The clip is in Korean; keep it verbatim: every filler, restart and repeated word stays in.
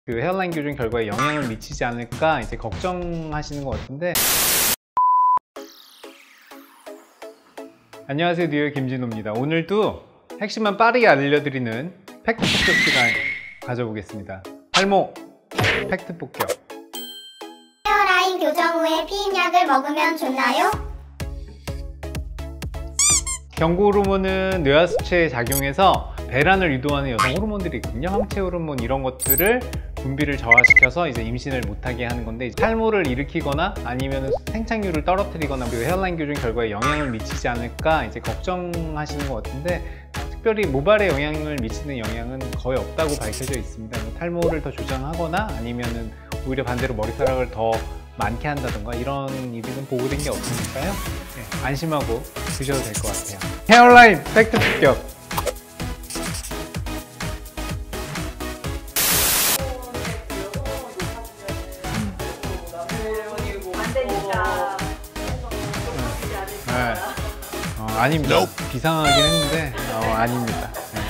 그 헤어라인 교정 결과에 영향을 미치지 않을까 이제 걱정하시는 것 같은데. 안녕하세요, 뉴욕 김진호입니다. 오늘도 핵심만 빠르게 알려드리는 팩트 폭격 시간 가져보겠습니다. 탈모 팩트 폭격. 헤어라인 교정 후에 피임약을 먹으면 좋나요? 경구 호르몬은 뇌하수체에 작용해서 배란을 유도하는 여성 호르몬들이 있거든요. 황체 호르몬 이런 것들을 분비를 저하시켜서 이제 임신을 못하게 하는 건데, 탈모를 일으키거나 아니면 생착률을 떨어뜨리거나 그리고 헤어라인 교정 결과에 영향을 미치지 않을까 이제 걱정하시는 것 같은데, 특별히 모발에 영향을 미치는 영향은 거의 없다고 밝혀져 있습니다. 뭐 탈모를 더 조장하거나 아니면은 오히려 반대로 머리카락을 더 많게 한다던가 이런 일은 보고된 게 없으니까요. 네, 안심하고 드셔도 될 것 같아요. 헤어라인 팩트 폭격. 네. 어, 아닙니다. 비상하긴 했는데 어, 아닙니다. 네.